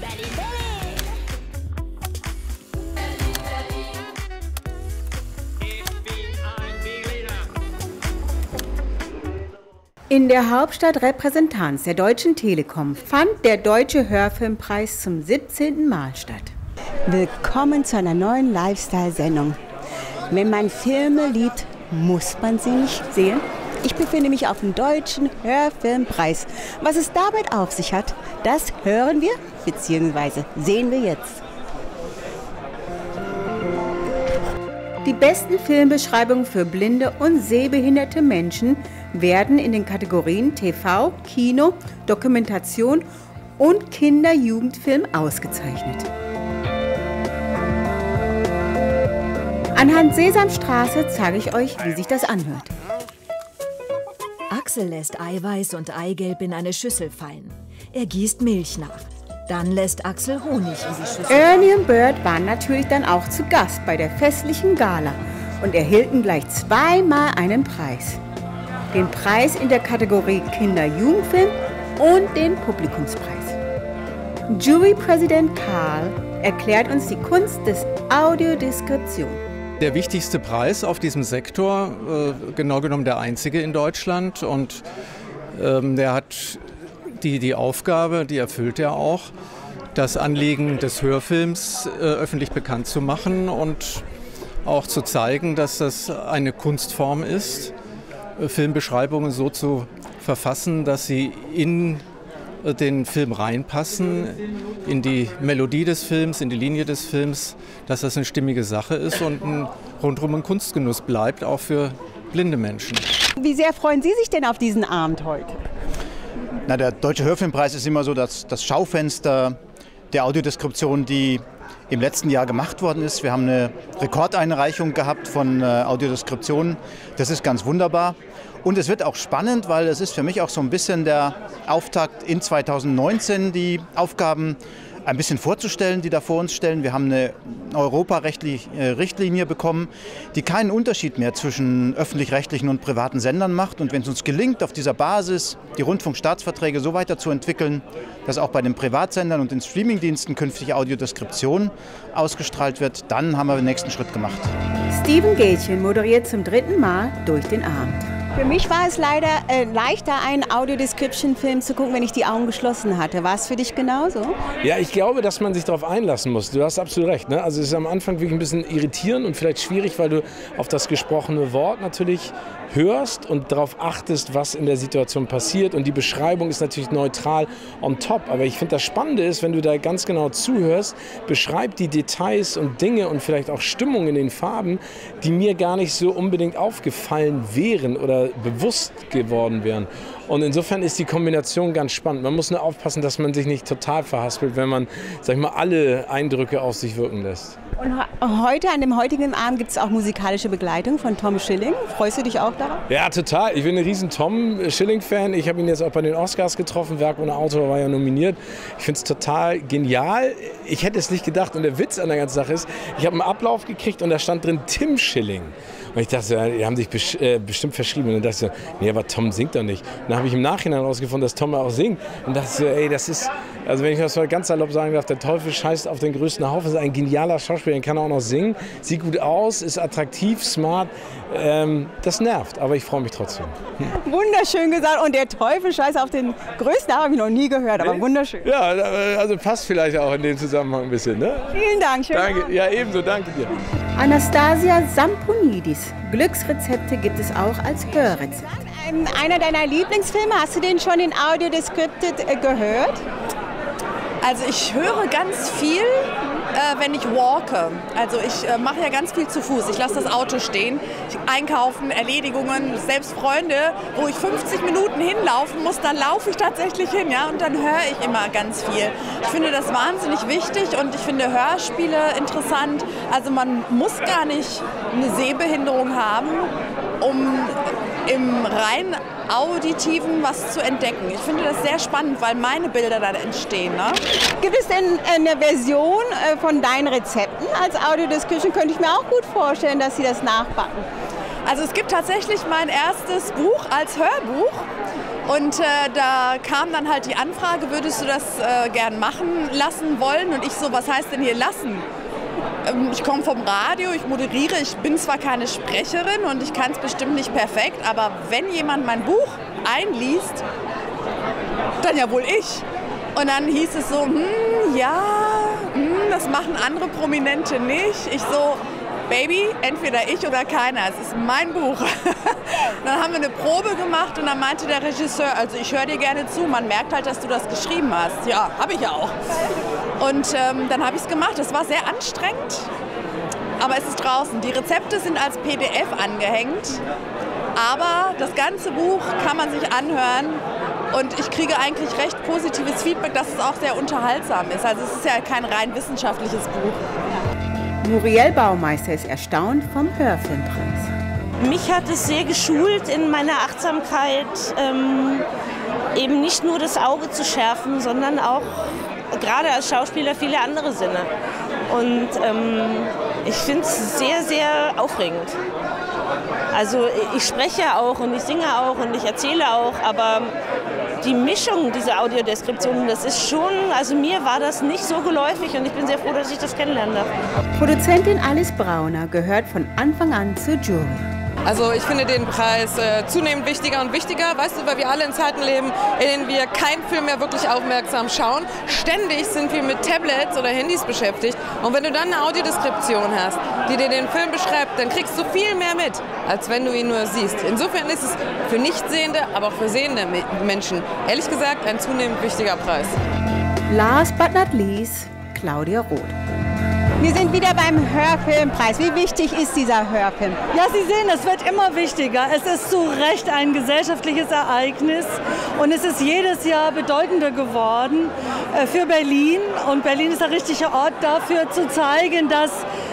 In der Hauptstadtrepräsentanz der Deutschen Telekom fand der Deutsche Hörfilmpreis zum 17. Mal statt. Willkommen zu einer neuen Lifestyle-Sendung. Wenn man Filme liebt, muss man sie nicht sehen. Ich befinde mich auf dem Deutschen Hörfilmpreis. Was es damit auf sich hat, das hören wir bzw. sehen wir jetzt. Die besten Filmbeschreibungen für blinde und sehbehinderte Menschen werden in den Kategorien TV, Kino, Dokumentation und Kinder-Jugendfilm ausgezeichnet. Anhand Sesamstraße zeige ich euch, wie sich das anhört. Axel lässt Eiweiß und Eigelb in eine Schüssel fallen. Er gießt Milch nach. Dann lässt Axel Honig in die Schüssel. Ernie und Bert waren natürlich dann auch zu Gast bei der festlichen Gala und erhielten gleich zweimal einen Preis. Den Preis in der Kategorie Kinder-Jugendfilm und den Publikumspreis. Jurypräsident Karl erklärt uns die Kunst des Audiodeskription. Der wichtigste Preis auf diesem Sektor, genau genommen der einzige in Deutschland, und der hat die Aufgabe, die erfüllt er auch, das Anliegen des Hörfilms öffentlich bekannt zu machen und auch zu zeigen, dass das eine Kunstform ist, Filmbeschreibungen so zu verfassen, dass sie in den Film reinpassen, in die Melodie des Films, in die Linie des Films, dass das eine stimmige Sache ist und rundherum ein Kunstgenuss bleibt, auch für blinde Menschen. Wie sehr freuen Sie sich denn auf diesen Abend heute? Na, der Deutsche Hörfilmpreis ist immer so das Schaufenster der Audiodeskription, die im letzten Jahr gemacht worden ist. Wir haben eine Rekordeinreichung gehabt von Audiodeskriptionen. Das ist ganz wunderbar. Und es wird auch spannend, weil es ist für mich auch so ein bisschen der Auftakt in 2019, die Aufgaben ein bisschen vorzustellen, die da vor uns stellen. Wir haben eine europarechtliche Richtlinie bekommen, die keinen Unterschied mehr zwischen öffentlich-rechtlichen und privaten Sendern macht. Und wenn es uns gelingt, auf dieser Basis die Rundfunkstaatsverträge so weiterzuentwickeln, dass auch bei den Privatsendern und den Streamingdiensten künftig Audiodeskription ausgestrahlt wird, dann haben wir den nächsten Schritt gemacht. Steven Gätchen moderiert zum 3. Mal durch den Abend. Für mich war es leider leichter, einen Audio-Description-Film zu gucken, wenn ich die Augen geschlossen hatte. War es für dich genauso? Ja, ich glaube, dass man sich darauf einlassen muss. Du hast absolut recht. Ne? Also es ist am Anfang wirklich ein bisschen irritierend und vielleicht schwierig, weil du auf das gesprochene Wort natürlich hörst und darauf achtest, was in der Situation passiert. Und die Beschreibung ist natürlich neutral on top. Aber ich finde, das Spannende ist, wenn du da ganz genau zuhörst, beschreibt die Details und Dinge und vielleicht auch Stimmung in den Farben, die mir gar nicht so unbedingt aufgefallen wären oder bewusst geworden wären. Und insofern ist die Kombination ganz spannend. Man muss nur aufpassen, dass man sich nicht total verhaspelt, wenn man, sag ich mal, alle Eindrücke auf sich wirken lässt. Und heute, an dem heutigen Abend, gibt es auch musikalische Begleitung von Tom Schilling. Freust du dich auch darauf? Ja, total. Ich bin ein riesen Tom Schilling-Fan. Ich habe ihn jetzt auch bei den Oscars getroffen. Werk ohne Autor war ja nominiert. Ich finde es total genial. Ich hätte es nicht gedacht. Und der Witz an der ganzen Sache ist, ich habe einen Ablauf gekriegt und da stand drin Tim Schilling. Und ich dachte, ja, die haben sich bestimmt verschrieben. Und dann dachte ich, nee, aber Tom singt doch nicht. Und dann habe ich im Nachhinein herausgefunden, dass Tom auch singt. Und dachte, ey, das ist, also wenn ich das mal ganz salopp sagen darf, der Teufel scheißt auf den größten Haufen. Ist ein genialer Schauspieler, kann auch noch singen, sieht gut aus, ist attraktiv, smart. Das nervt, aber ich freue mich trotzdem. Wunderschön gesagt. Und der Teufel scheißt auf den größten, habe ich noch nie gehört, aber wunderschön. Ja, also passt vielleicht auch in dem Zusammenhang ein bisschen. Ne? Vielen Dank. Schön. Danke. Ja, ebenso. Danke dir. Anastasia Samponidis. Glücksrezepte gibt es auch als Hörrezept. Einer deiner Lieblingsfilme, hast du den schon in Audio Descripted gehört? Also ich höre ganz viel, wenn ich walke. Also ich mache ja ganz viel zu Fuß. Ich lasse das Auto stehen, einkaufen, Erledigungen, selbst Freunde, wo ich 50 Minuten hinlaufen muss, dann laufe ich tatsächlich hin, ja, und dann höre ich immer ganz viel. Ich finde das wahnsinnig wichtig und ich finde Hörspiele interessant. Also man muss gar nicht eine Sehbehinderung haben, um im rein Auditiven was zu entdecken. Ich finde das sehr spannend, weil meine Bilder dann entstehen. Ne? Gibt es denn eine Version von deinen Rezepten als Audiodescription? Könnte ich mir auch gut vorstellen, dass Sie das nachbacken. Also es gibt tatsächlich mein erstes Buch als Hörbuch. Und da kam dann halt die Anfrage, würdest du das gern machen lassen wollen? Und ich so, was heißt denn hier lassen? Ich komme vom Radio, ich moderiere, ich bin zwar keine Sprecherin und ich kann es bestimmt nicht perfekt, aber wenn jemand mein Buch einliest, dann ja wohl ich. Und dann hieß es so, das machen andere Prominente nicht. Ich so, Baby, entweder ich oder keiner, es ist mein Buch. Dann haben wir eine Probe gemacht und dann meinte der Regisseur, also ich höre dir gerne zu, man merkt halt, dass du das geschrieben hast. Ja, habe ich ja auch. Und dann habe ich es gemacht, es war sehr anstrengend, aber es ist draußen. Die Rezepte sind als PDF angehängt, aber das ganze Buch kann man sich anhören. Und ich kriege eigentlich recht positives Feedback, dass es auch sehr unterhaltsam ist. Also es ist ja kein rein wissenschaftliches Buch. Muriel Baumeister ist erstaunt vom Hörfilmpreis. Mich hat es sehr geschult in meiner Achtsamkeit, eben nicht nur das Auge zu schärfen, sondern auch gerade als Schauspieler viele andere Sinne. Und ich finde es sehr, sehr aufregend. Also ich spreche auch und ich singe auch und ich erzähle auch, aber die Mischung dieser Audiodeskriptionen, das ist schon, also mir war das nicht so geläufig und ich bin sehr froh, dass ich das kennenlernen darf. Produzentin Alice Brauner gehört von Anfang an zur Jury. Also ich finde den Preis zunehmend wichtiger und wichtiger, weißt du, weil wir alle in Zeiten leben, in denen wir keinen Film mehr wirklich aufmerksam schauen. Ständig sind wir mit Tablets oder Handys beschäftigt und wenn du dann eine Audiodeskription hast, die dir den Film beschreibt, dann kriegst du viel mehr mit, als wenn du ihn nur siehst. Insofern ist es für Nichtsehende, aber auch für sehende Menschen, ehrlich gesagt, ein zunehmend wichtiger Preis. Last but not least, Claudia Roth. Wir sind wieder beim Hörfilmpreis. Wie wichtig ist dieser Hörfilm? Ja, Sie sehen, es wird immer wichtiger. Es ist zu Recht ein gesellschaftliches Ereignis und es ist jedes Jahr bedeutender geworden für Berlin. Und Berlin ist der richtige Ort dafür, zu zeigen, dass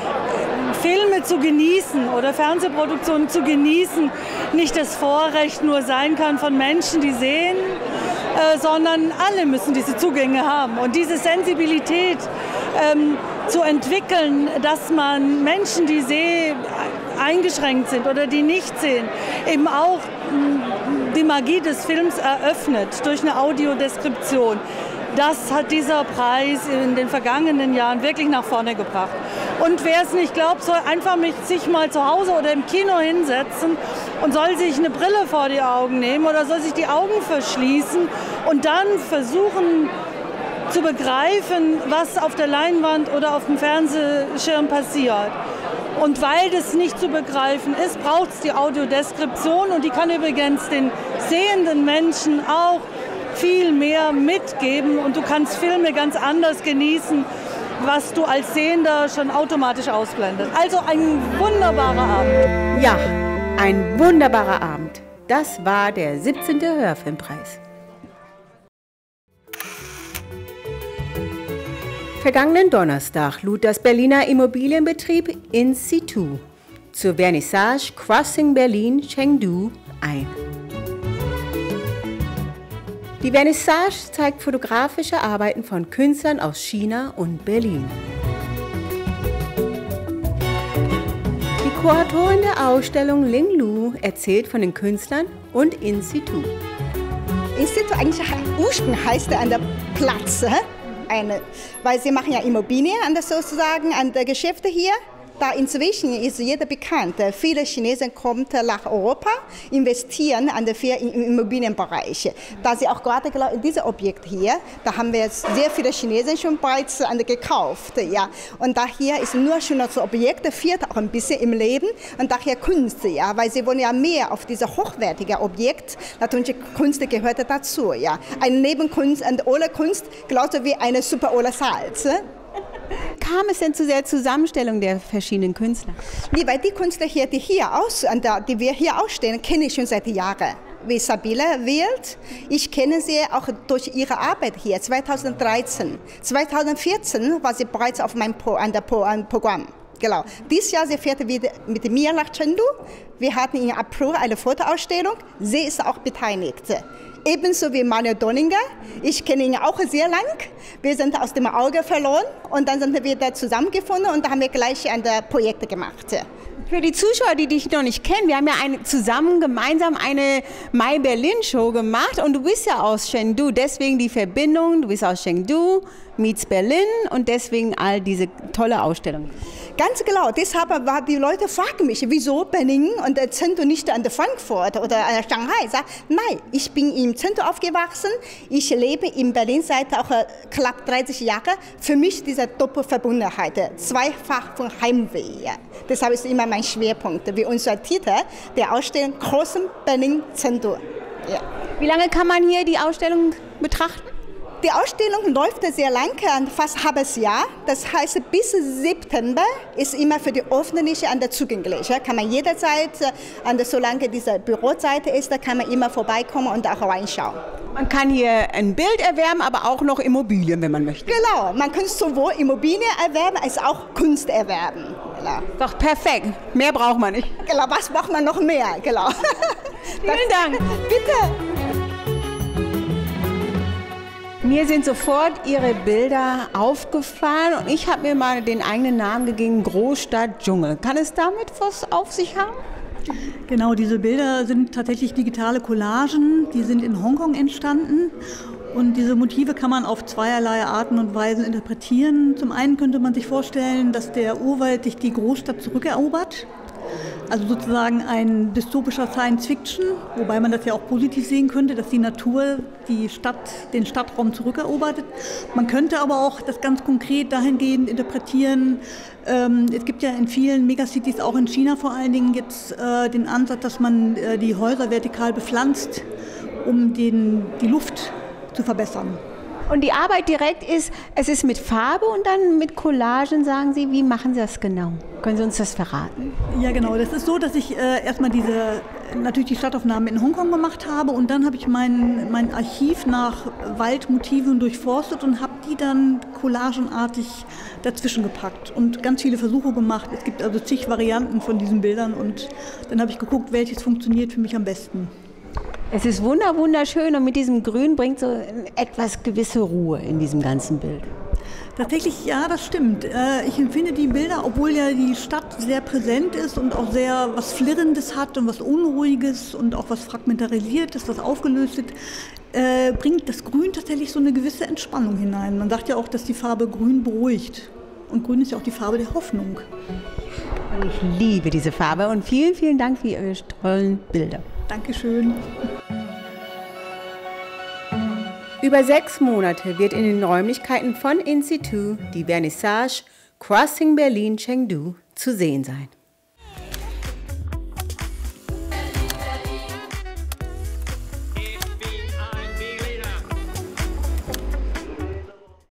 Filme zu genießen oder Fernsehproduktionen zu genießen nicht das Vorrecht nur sein kann von Menschen, die sehen, sondern alle müssen diese Zugänge haben. Und diese Sensibilität zu entwickeln, dass man Menschen, die eingeschränkt sind oder die nicht sehen, eben auch die Magie des Films eröffnet durch eine Audiodeskription. Das hat dieser Preis in den vergangenen Jahren wirklich nach vorne gebracht. Und wer es nicht glaubt, soll einfach sich mal zu Hause oder im Kino hinsetzen und soll sich eine Brille vor die Augen nehmen oder soll sich die Augen verschließen und dann versuchen zu begreifen, was auf der Leinwand oder auf dem Fernsehschirm passiert. Und weil das nicht zu begreifen ist, braucht es die Audiodeskription und die kann übrigens den sehenden Menschen auch viel mehr mitgeben und du kannst Filme ganz anders genießen, was du als Sehender schon automatisch ausblendest. Also ein wunderbarer Abend. Ja, ein wunderbarer Abend. Das war der 17. Hörfilmpreis. Vergangenen Donnerstag lud das Berliner Immobilienbetrieb In-Situ zur Vernissage Crossing Berlin Chengdu ein. Die Vernissage zeigt fotografische Arbeiten von Künstlern aus China und Berlin. Die Kuratorin der Ausstellung Ling Lu erzählt von den Künstlern und In-Situ. In-Situ eigentlich ursprünglich heißt an der Platz. Weil sie machen ja Immobilien sozusagen an der Geschäfte hier. Da inzwischen ist jeder bekannt. Viele Chinesen kommen nach Europa, investieren im Immobilienbereich. Da sie auch gerade in diesem Objekt hier, da haben wir jetzt sehr viele Chinesen schon bereits gekauft. Ja. Und daher ist nur schon das Objekt, fehlt auch ein bisschen im Leben und daher Kunst, ja, weil sie wollen ja mehr auf dieses hochwertige Objekt. Natürlich Kunst gehört dazu. Ja. Eine Nebenkunst und ohne Kunst, genauso wie eine super ohne Salz. Kam es denn zu der Zusammenstellung der verschiedenen Künstler? Nee, weil die Künstler hier, die wir hier ausstellen, kenne ich schon seit Jahren. Wie Sabine Wild, ich kenne sie auch durch ihre Arbeit hier, 2013. 2014 war sie bereits auf meinem Programm. Genau. Dieses Jahr sie fährt wieder mit mir nach Chengdu. Wir hatten im April eine Fotoausstellung. Sie ist auch beteiligt. Ebenso wie Manuel Donninger. Ich kenne ihn auch sehr lang. Wir sind aus dem Auge verloren und dann sind wir wieder zusammengefunden und da haben wir gleich ein Projekt gemacht. Für die Zuschauer, die dich noch nicht kennen, wir haben ja gemeinsam eine My Berlin Show gemacht und du bist ja aus Chengdu, deswegen die Verbindung, du bist aus Chengdu, meets Berlin und deswegen all diese tolle Ausstellung. Ganz genau, deshalb war die Leute fragen mich, wieso Berlin und Chengdu nicht an der Frankfurt oder an Shanghai? Ich sage, nein, ich bin in Chengdu aufgewachsen, ich lebe in Berlin seit auch knapp 30 Jahren. Für mich diese Doppelverbundenheit, zweifach von Heimweh. Deshalb ist immer mein Schwerpunkt, wie unser Titel der Ausstellung Großen Berlin Chengdu. Ja. Wie lange kann man hier die Ausstellung betrachten? Die Ausstellung läuft sehr lang, fast ein halbes Jahr. Das heißt, bis September ist immer für die Öffentliche zugänglich. Kann man jederzeit, solange diese Bürozeit ist, kann man immer vorbeikommen und auch reinschauen. Man kann hier ein Bild erwerben, aber auch noch Immobilien, wenn man möchte. Genau, man kann sowohl Immobilien erwerben als auch Kunst erwerben. Genau. Doch perfekt, mehr braucht man nicht. Genau, was braucht man noch mehr? Genau. Vielen Dank. Bitte. Mir sind sofort Ihre Bilder aufgefallen und ich habe mir mal den eigenen Namen gegeben, Großstadt-Dschungel. Kann es damit was auf sich haben? Genau, diese Bilder sind tatsächlich digitale Collagen, die sind in Hongkong entstanden. Und diese Motive kann man auf zweierlei Arten und Weisen interpretieren. Zum einen könnte man sich vorstellen, dass der Urwald sich die Großstadt zurückerobert. Also sozusagen ein dystopischer Science-Fiction, wobei man das ja auch positiv sehen könnte, dass die Natur den Stadtraum zurückerobert. Man könnte aber auch das ganz konkret dahingehend interpretieren. Es gibt ja in vielen Megacities, auch in China vor allen Dingen, jetzt den Ansatz, dass man die Häuser vertikal bepflanzt, um die Luft zu verbessern. Und die Arbeit direkt es ist mit Farbe und dann mit Collagen, sagen Sie. Wie machen Sie das genau? Können Sie uns das verraten? Ja, genau. Das ist so, dass ich erstmal natürlich die Stadtaufnahmen in Hongkong gemacht habe und dann habe ich mein Archiv nach Waldmotiven durchforstet und habe die dann collagenartig dazwischen gepackt und ganz viele Versuche gemacht. Es gibt also zig Varianten von diesen Bildern und dann habe ich geguckt, welches funktioniert für mich am besten. Es ist wunderschön und mit diesem Grün bringt so etwas gewisse Ruhe in diesem ganzen Bild. Tatsächlich, ja, das stimmt. Ich empfinde die Bilder, obwohl ja die Stadt sehr präsent ist und auch sehr was Flirrendes hat und was Unruhiges und auch was Fragmentarisiertes, was Aufgelöstes, bringt das Grün tatsächlich so eine gewisse Entspannung hinein. Man sagt ja auch, dass die Farbe Grün beruhigt. Und Grün ist ja auch die Farbe der Hoffnung. Ich liebe diese Farbe und vielen, vielen Dank für Ihre tollen Bilder. Dankeschön. Über 6 Monate wird in den Räumlichkeiten von In Situ die Vernissage Crossing Berlin Chengdu zu sehen sein.